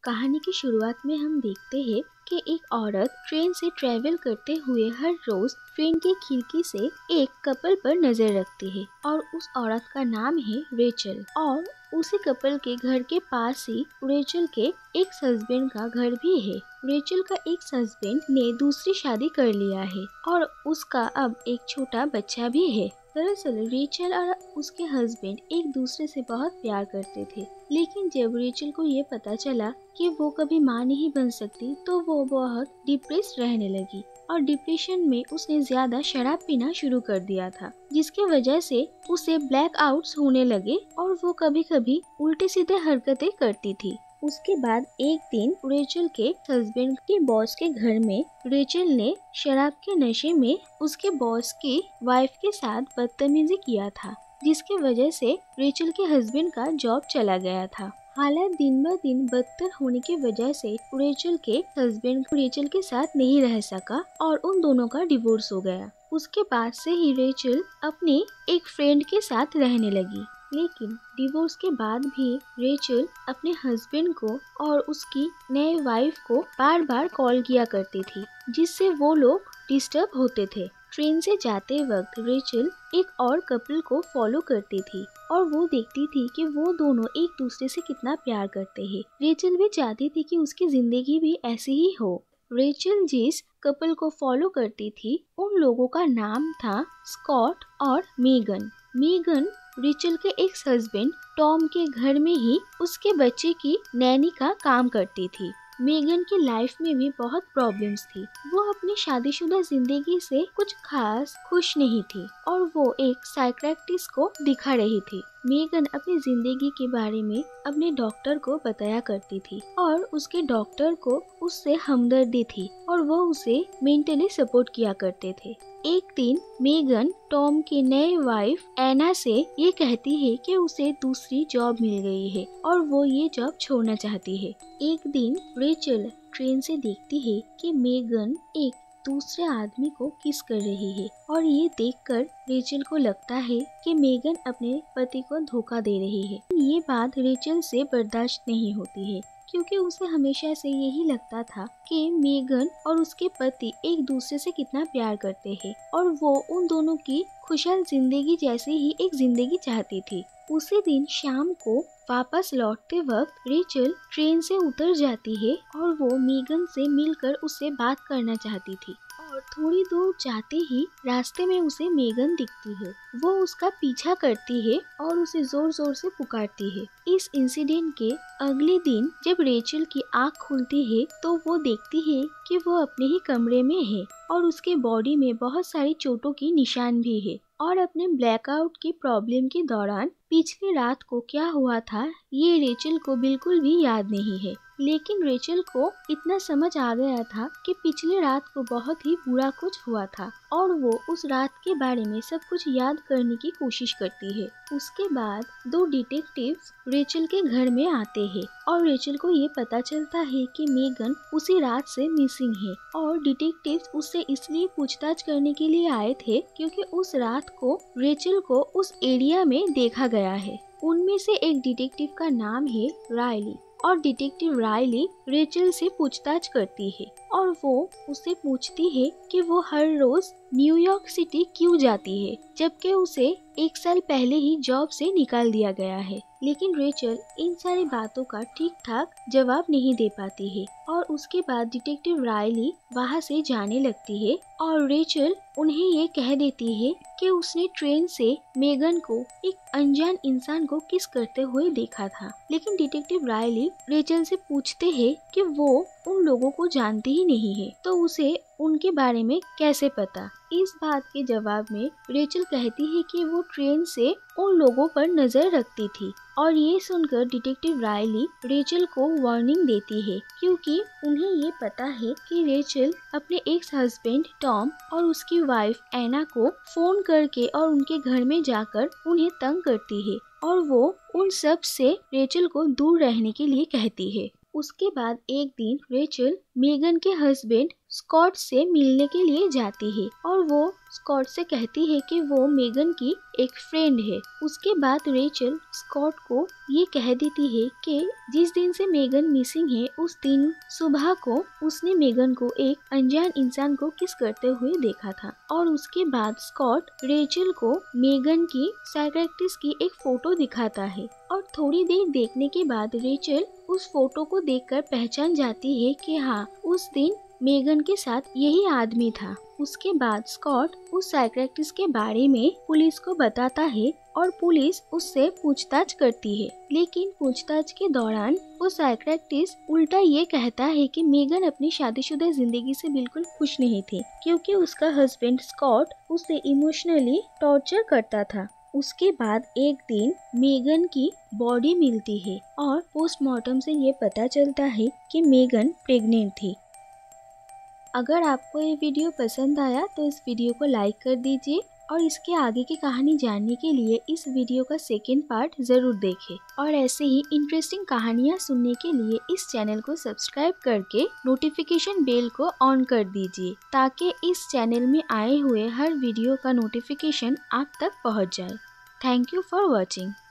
कहानी की शुरुआत में हम देखते हैं कि एक औरत ट्रेन से ट्रेवल करते हुए हर रोज ट्रेन की खिड़की से एक कपल पर नजर रखती है और उस औरत का नाम है रेचल। और उसी कपल के घर के पास ही रेचल के एक्स हस्बैंड का घर भी है। रेचल का एक्स हस्बैंड ने दूसरी शादी कर लिया है और उसका अब एक छोटा बच्चा भी है। दरअसल रेचल और उसके हस्बैंड एक दूसरे से बहुत प्यार करते थे, लेकिन जब रेचल को ये पता चला कि वो कभी माँ नहीं बन सकती तो वो बहुत डिप्रेस रहने लगी और डिप्रेशन में उसने ज्यादा शराब पीना शुरू कर दिया था, जिसके वजह से उसे ब्लैक आउट्स होने लगे और वो कभी कभी उल्टे सीधे हरकतें करती थी। उसके बाद एक दिन रेचल के हस्बैंड के बॉस के घर में रेचल ने शराब के नशे में उसके बॉस की वाइफ के साथ बदतमीजी किया था, जिसके वजह से रेचल के हस्बैंड का जॉब चला गया था। हालात दिन ब दिन बदतर होने की वजह से रेचल के हस्बैंड रेचल के साथ नहीं रह सका और उन दोनों का डिवोर्स हो गया। उसके बाद से ही रेचल अपने एक फ्रेंड के साथ रहने लगी, लेकिन डिवोर्स के बाद भी रेचल अपने हस्बैंड को और उसकी नए वाइफ को बार बार कॉल किया करती थी, जिससे वो लोग डिस्टर्ब होते थे। ट्रेन से जाते वक्त रेचल एक और कपल को फॉलो करती थी और वो देखती थी कि वो दोनों एक दूसरे से कितना प्यार करते हैं। रेचल भी चाहती थी कि उसकी जिंदगी भी ऐसी ही हो। रेचल जिस कपल को फॉलो करती थी उन लोगों का नाम था स्कॉट और मेगन। मेगन रेचल के एक्स हस्बैंड टॉम के घर में ही उसके बच्चे की नैनी का काम करती थी। मेगन की लाइफ में भी बहुत प्रॉब्लम्स थी। वो अपनी शादीशुदा जिंदगी से कुछ खास खुश नहीं थी और वो एक साइकियाट्रिस्ट को दिखा रही थी। मेगन अपनी जिंदगी के बारे में अपने डॉक्टर को बताया करती थी और उसके डॉक्टर को उससे हमदर्दी थी और वो उसे मेंटली सपोर्ट किया करते थे। एक दिन मेगन टॉम की नई वाइफ एना से ये कहती है कि उसे दूसरी जॉब मिल गई है और वो ये जॉब छोड़ना चाहती है। एक दिन रेचल ट्रेन से देखती है कि मेगन एक दूसरे आदमी को किस कर रही है और ये देखकर रेचल को लगता है कि मेगन अपने पति को धोखा दे रही है। ये बात रेचल से बर्दाश्त नहीं होती है, क्योंकि उसे हमेशा से यही लगता था कि मेगन और उसके पति एक दूसरे से कितना प्यार करते हैं और वो उन दोनों की खुशहाल जिंदगी जैसी ही एक जिंदगी चाहती थी। उसी दिन शाम को वापस लौटते वक्त रेचल ट्रेन से उतर जाती है और वो मेगन से मिलकर उससे बात करना चाहती थी और थोड़ी दूर जाते ही रास्ते में उसे मेगन दिखती है। वो उसका पीछा करती है और उसे जोर जोर से पुकारती है। इस इंसिडेंट के अगले दिन जब रेचल की आँख खुलती है तो वो देखती है कि वो अपने ही कमरे में है और उसके बॉडी में बहुत सारी चोटों की निशान भी है और अपने ब्लैकआउट की प्रॉब्लम के दौरान पिछली रात को क्या हुआ था ये रेचल को बिल्कुल भी याद नहीं है। लेकिन रेचल को इतना समझ आ गया था कि पिछली रात को बहुत ही बुरा कुछ हुआ था और वो उस रात के बारे में सब कुछ याद करने की कोशिश करती है। उसके बाद दो डिटेक्टिव्स रेचल के घर में आते हैं और रेचल को ये पता चलता है कि मेगन उसी रात से मिसिंग है और डिटेक्टिव्स उससे इसलिए पूछताछ करने के लिए आए थे क्योंकि उस रात को रेचल को उस एरिया में देखा गया है। उनमें से एक डिटेक्टिव का नाम है रायली और डिटेक्टिव रायली रेचल से पूछताछ करती है और वो उससे पूछती है कि वो हर रोज न्यूयॉर्क सिटी क्यों जाती है, जबकि उसे 1 साल पहले ही जॉब से निकाल दिया गया है। लेकिन रेचल इन सारी बातों का ठीक ठाक जवाब नहीं दे पाती है और उसके बाद डिटेक्टिव रायली वहाँ से जाने लगती है और रेचल उन्हें ये कह देती है कि उसने ट्रेन से मेगन को एक अनजान इंसान को किस करते हुए देखा था। लेकिन डिटेक्टिव रायली रेचल से पूछते हैं कि वो उन लोगों को जानती ही नहीं है तो उसे उनके बारे में कैसे पता। इस बात के जवाब में रेचल कहती है कि वो ट्रेन से उन लोगों पर नजर रखती थी और ये सुनकर डिटेक्टिव रायली रेचल को वार्निंग देती है क्योंकि उन्हें ये पता है कि रेचल अपने एक्स हस्बैंड टॉम और उसकी वाइफ एना को फोन करके और उनके घर में जाकर उन्हें तंग करती है और वो उन सब से रेचल को दूर रहने के लिए कहती है। उसके बाद एक दिन रेचल मेगन के हस्बैंड स्कॉट से मिलने के लिए जाती है और वो स्कॉट से कहती है कि वो मेगन की एक फ्रेंड है। उसके बाद रेचल स्कॉट को ये कह देती है कि जिस दिन से मेगन मिसिंग है उस दिन सुबह को उसने मेगन को एक अनजान इंसान को किस करते हुए देखा था। और उसके बाद स्कॉट रेचल को मेगन की साइकियाट्रिस्ट की एक फोटो दिखाता है और थोड़ी देर देखने के बाद रेचल उस फोटो को देखकर पहचान जाती है कि हाँ, उस दिन मेगन के साथ यही आदमी था। उसके बाद स्कॉट उस साइकियाट्रिस्ट के बारे में पुलिस को बताता है और पुलिस उससे पूछताछ करती है, लेकिन पूछताछ के दौरान वो साइकियाट्रिस्ट उल्टा ये कहता है कि मेगन अपनी शादीशुदा जिंदगी से बिल्कुल खुश नहीं थी क्योंकि उसका हस्बैंड स्कॉट उसे इमोशनली टॉर्चर करता था। उसके बाद एक दिन मेगन की बॉडी मिलती है और पोस्टमार्टम से ये पता चलता है कि मेगन प्रेग्नेंट थी। अगर आपको ये वीडियो पसंद आया तो इस वीडियो को लाइक कर दीजिए और इसके आगे की कहानी जानने के लिए इस वीडियो का सेकेंड पार्ट ज़रूर देखें। और ऐसे ही इंटरेस्टिंग कहानियाँ सुनने के लिए इस चैनल को सब्सक्राइब करके नोटिफिकेशन बेल को ऑन कर दीजिए ताकि इस चैनल में आए हुए हर वीडियो का नोटिफिकेशन आप तक पहुँच जाए। Thank you for watching.